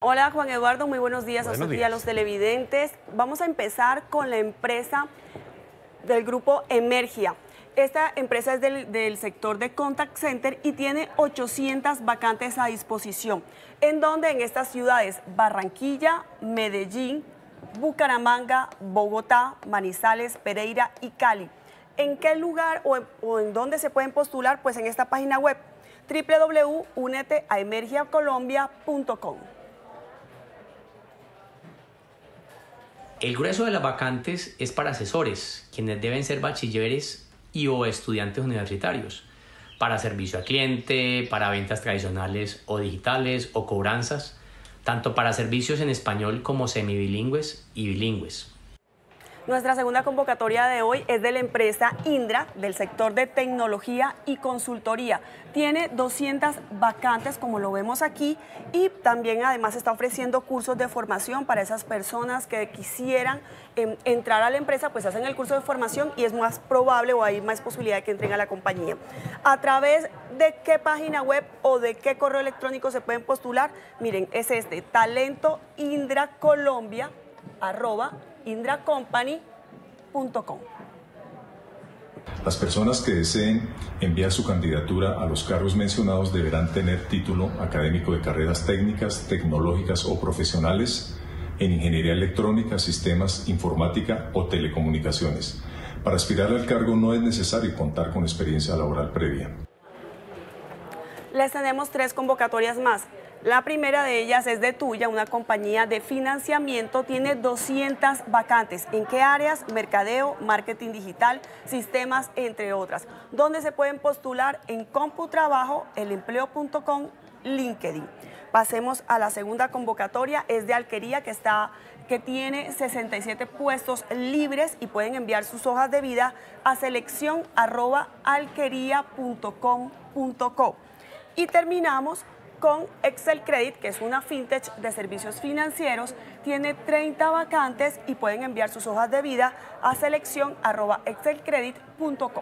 Hola Juan Eduardo, muy buenos días a usted y a los televidentes. Vamos a empezar con la empresa del grupo Emergia. Esta empresa es del sector de contact center y tiene 800 vacantes a disposición. ¿En donde? En estas ciudades: Barranquilla, Medellín, Bucaramanga, Bogotá, Manizales, Pereira y Cali. ¿En qué lugar o en dónde se pueden postular? Pues en esta página web www.uneteaemergiacolombia.com. El grueso de las vacantes es para asesores, quienes deben ser bachilleres y o estudiantes universitarios, para servicio al cliente, para ventas tradicionales o digitales o cobranzas, tanto para servicios en español como semibilingües y bilingües. Nuestra segunda convocatoria de hoy es de la empresa Indra, del sector de tecnología y consultoría. Tiene 200 vacantes, como lo vemos aquí, y también además está ofreciendo cursos de formación para esas personas que quisieran entrar a la empresa. Pues hacen el curso de formación y es más probable o hay más posibilidad de que entren a la compañía. ¿A través de qué página web o de qué correo electrónico se pueden postular? Miren, es este: talentoindracolombia@indracompany.com. Las personas que deseen enviar su candidatura a los cargos mencionados deberán tener título académico de carreras técnicas, tecnológicas o profesionales en ingeniería electrónica, sistemas, informática o telecomunicaciones. Para aspirar al cargo no es necesario contar con experiencia laboral previa. Les tenemos 3 convocatorias más. La primera de ellas es de Tuya, una compañía de financiamiento. Tiene 200 vacantes. ¿En qué áreas? Mercadeo, marketing digital, sistemas, entre otras. ¿Dónde se pueden postular? En Computrabajo, elempleo.com, LinkedIn. Pasemos a la segunda convocatoria. Es de Alquería, que tiene 67 puestos libres y pueden enviar sus hojas de vida a selección@alquería.com.co. Y terminamos con Excel Credit, que es una fintech de servicios financieros. Tiene 30 vacantes y pueden enviar sus hojas de vida a selección@excelcredit.com.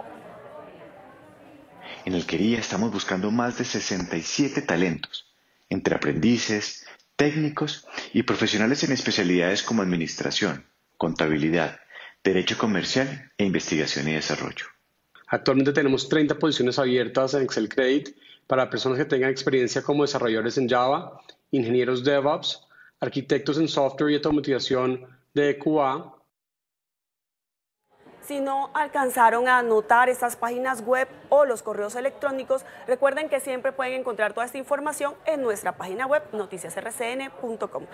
En Alquería estamos buscando más de 67 talentos, entre aprendices, técnicos y profesionales en especialidades como administración, contabilidad, derecho comercial e investigación y desarrollo. Actualmente tenemos 30 posiciones abiertas en Excel Credit para personas que tengan experiencia como desarrolladores en Java, ingenieros DevOps, arquitectos en software y automatización de QA. Si no alcanzaron a anotar estas páginas web o los correos electrónicos, recuerden que siempre pueden encontrar toda esta información en nuestra página web noticiasrcn.com.